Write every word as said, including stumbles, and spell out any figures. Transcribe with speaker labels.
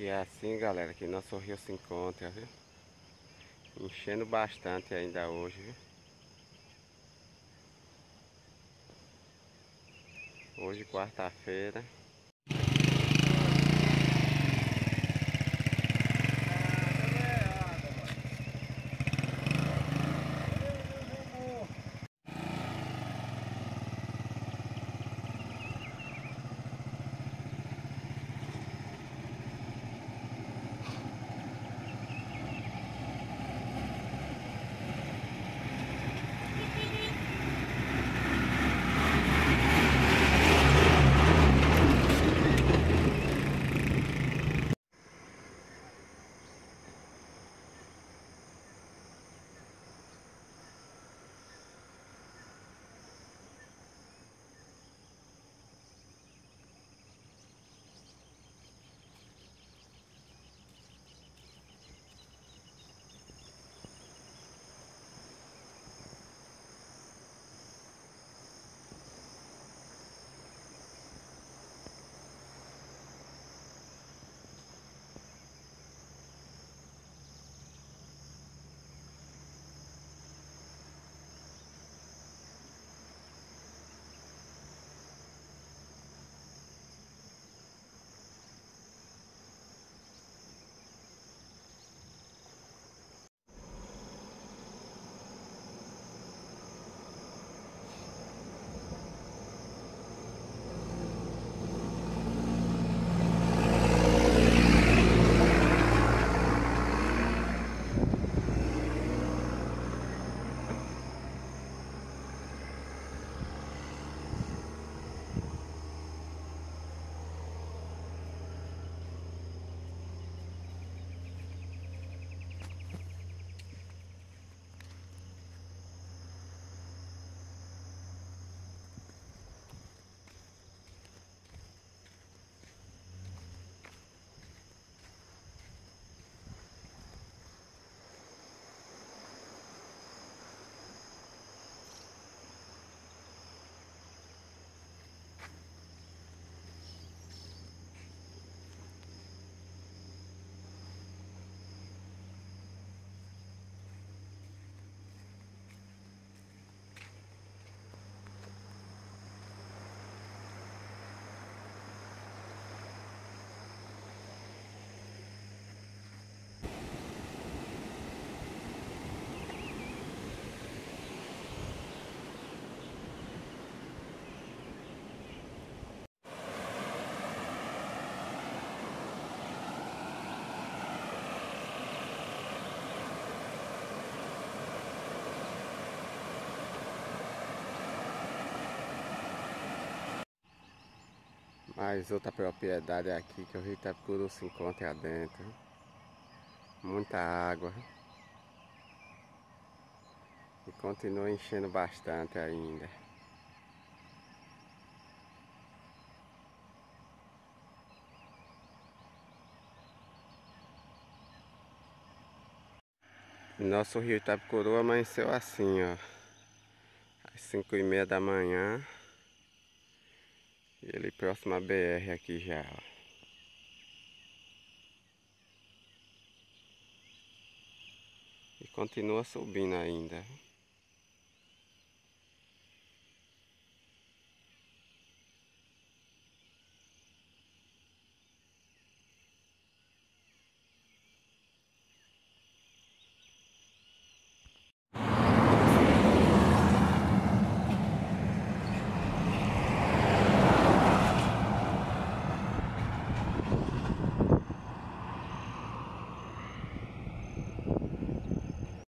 Speaker 1: E é assim, galera, que nosso rio se encontra, viu? Enchendo bastante ainda hoje, viu? Hoje, quarta-feira. Mais outra propriedade aqui que o rio Itapicuru se encontra dentro. Muita água. E continua enchendo bastante ainda. Nosso rio Itapicuru amanheceu assim, ó. Às cinco e meia da manhã. E ele próximo à B R aqui já, ó. E continua subindo ainda.